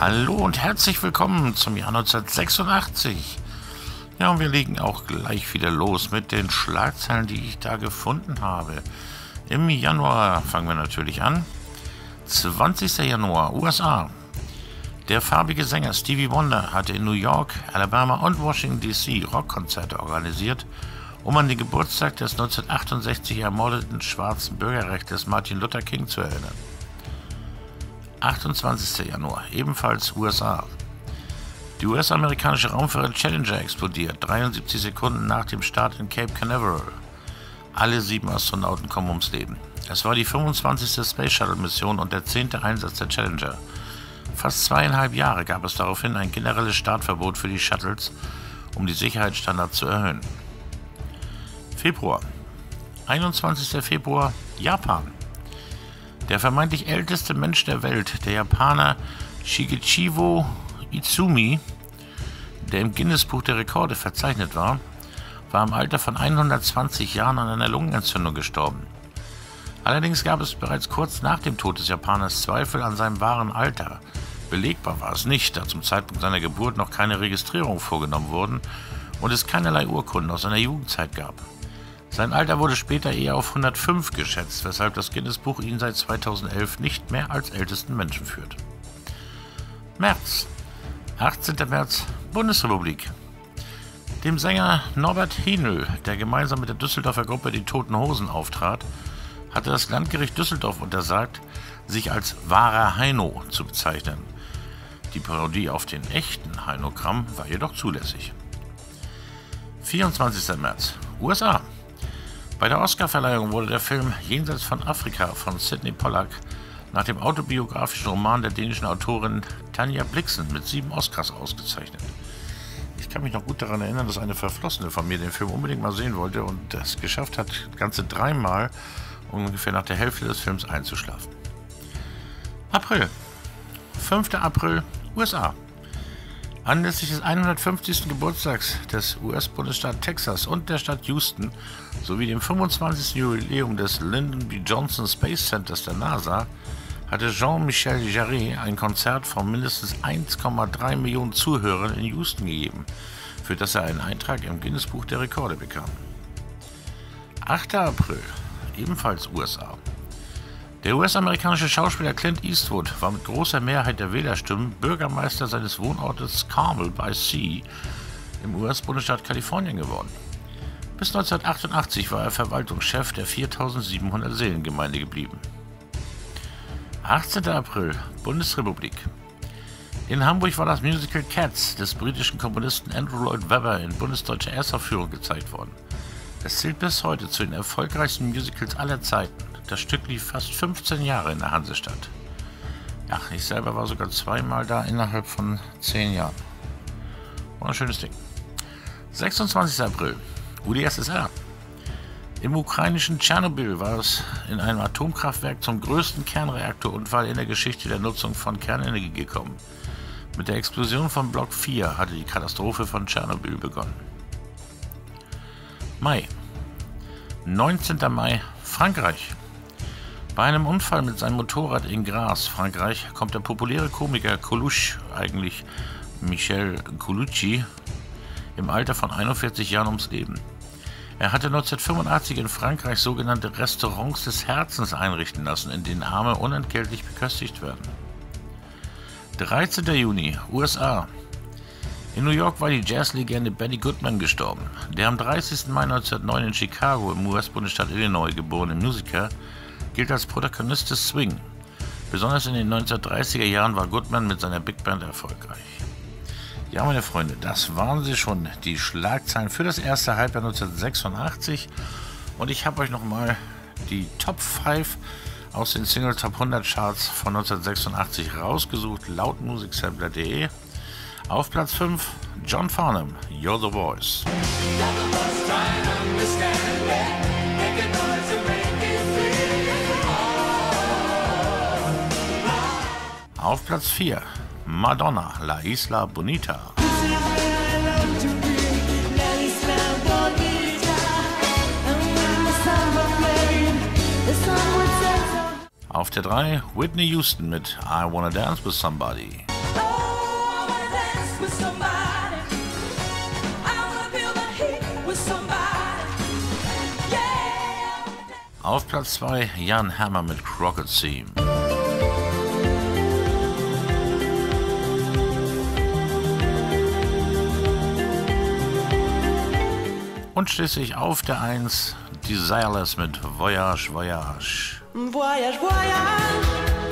Hallo und herzlich willkommen zum Jahr 1986. Ja, und wir legen auch gleich wieder los mit den Schlagzeilen, die ich da gefunden habe. Im Januar fangen wir natürlich an. 20. Januar, USA. Der farbige Sänger Stevie Wonder hatte in New York, Alabama und Washington D.C. Rockkonzerte organisiert, um an den Geburtstag des 1968 ermordeten schwarzen Bürgerrechtlers Martin Luther King zu erinnern. 28. Januar, ebenfalls USA. Die US-amerikanische Raumfähre Challenger explodiert, 73 Sekunden nach dem Start in Cape Canaveral. Alle 7 Astronauten kommen ums Leben. Es war die 25. Space Shuttle-Mission und der 10. Einsatz der Challenger. Fast 2,5 Jahre gab es daraufhin ein generelles Startverbot für die Shuttles, um die Sicherheitsstandards zu erhöhen. Februar. 21. Februar, Japan. Der vermeintlich älteste Mensch der Welt, der Japaner Shigechigo Izumi, der im Guinness-Buch der Rekorde verzeichnet war, war im Alter von 120 Jahren an einer Lungenentzündung gestorben. Allerdings gab es bereits kurz nach dem Tod des Japaners Zweifel an seinem wahren Alter. Belegbar war es nicht, da zum Zeitpunkt seiner Geburt noch keine Registrierung vorgenommen wurden und es keinerlei Urkunden aus seiner Jugendzeit gab. Sein Alter wurde später eher auf 105 geschätzt, weshalb das Guinness-Buch ihn seit 2011 nicht mehr als ältesten Menschen führt. März. 18. März, Bundesrepublik. Dem Sänger Norbert Henel, der gemeinsam mit der Düsseldorfer Gruppe Die Toten Hosen auftrat, hatte das Landgericht Düsseldorf untersagt, sich als wahrer Heino zu bezeichnen. Die Parodie auf den echten Heino Kramm war jedoch zulässig. 24. März, USA. Bei der Oscarverleihung wurde der Film Jenseits von Afrika von Sydney Pollack nach dem autobiografischen Roman der dänischen Autorin Tanja Blixen mit 7 Oscars ausgezeichnet. Ich kann mich noch gut daran erinnern, dass eine Verflossene von mir den Film unbedingt mal sehen wollte und es geschafft hat, ganze 3 Mal ungefähr nach der Hälfte des Films einzuschlafen. April. 5. April, USA. Anlässlich des 150. Geburtstags des US-Bundesstaats Texas und der Stadt Houston sowie dem 25. Jubiläum des Lyndon B. Johnson Space Centers der NASA hatte Jean-Michel Jarre ein Konzert von mindestens 1,3 Millionen Zuhörern in Houston gegeben, für das er einen Eintrag im Guinness-Buch der Rekorde bekam. 8. April, ebenfalls USA. Der US-amerikanische Schauspieler Clint Eastwood war mit großer Mehrheit der Wählerstimmen Bürgermeister seines Wohnortes Carmel by Sea im US-Bundesstaat Kalifornien geworden. Bis 1988 war er Verwaltungschef der 4700 Seelengemeinde geblieben. 18. April, Bundesrepublik. In Hamburg war das Musical Cats des britischen Komponisten Andrew Lloyd Webber in bundesdeutscher Erstaufführung gezeigt worden. Es zählt bis heute zu den erfolgreichsten Musicals aller Zeiten. Das Stück lief fast 15 Jahre in der Hansestadt. Ja, ich selber war sogar 2-mal da innerhalb von 10 Jahren. War ein schönes Ding. 26. April, UdSSR. Im ukrainischen Tschernobyl war es in einem Atomkraftwerk zum größten Kernreaktorunfall in der Geschichte der Nutzung von Kernenergie gekommen. Mit der Explosion von Block 4 hatte die Katastrophe von Tschernobyl begonnen. Mai. 19. Mai, Frankreich. Bei einem Unfall mit seinem Motorrad in Grasse, Frankreich, kommt der populäre Komiker Coluche, eigentlich Michel Colucci, im Alter von 41 Jahren ums Leben. Er hatte 1985 in Frankreich sogenannte Restaurants des Herzens einrichten lassen, in denen Arme unentgeltlich beköstigt werden. 13. Juni, USA. In New York war die Jazzlegende Benny Goodman gestorben. Der am 30. Mai 1909 in Chicago im US-Bundesstaat Illinois geborene Musiker gilt als Protagonist des Swing. Besonders in den 1930er Jahren war Goodman mit seiner Big Band erfolgreich. Ja, meine Freunde, das waren sie schon, die Schlagzeilen für das erste Halbjahr 1986. Und ich habe euch nochmal die Top 5 aus den Single Top 100 Charts von 1986 rausgesucht, laut musicsampler.de. Auf Platz 5, John Farnham, You're the Voice. Auf Platz 4, Madonna, La Isla Bonita. Auf der 3, Whitney Houston mit I Wanna Dance With Somebody. dance with somebody. I wanna feel the heat with somebody. Yeah. Auf Platz 2 Jan Hammer mit Crockett Theme. Und schließlich auf der 1 Desireless mit Voyage, Voyage. Voyage, voyage.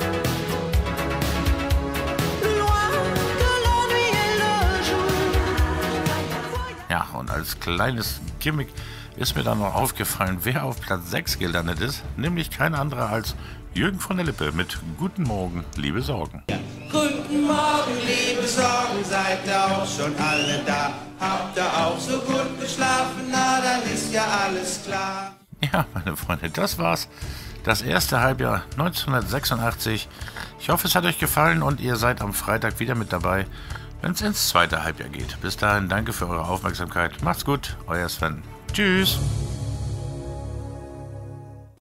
Loin de la nuit et le jour. Ja, und als kleines Gimmick ist mir dann noch aufgefallen, wer auf Platz 6 gelandet ist, nämlich kein anderer als Jürgen von der Lippe mit Guten Morgen, liebe Sorgen. Guten Morgen, liebe Sorgen, seid ihr auch schon alle da? Habt ihr auch so gut geschlafen? Na, dann ist ja alles klar. Ja, meine Freunde, das war's. Das erste Halbjahr 1986. Ich hoffe, es hat euch gefallen und ihr seid am Freitag wieder mit dabei, wenn es ins zweite Halbjahr geht. Bis dahin, danke für eure Aufmerksamkeit. Macht's gut, euer Sven. Tschüss.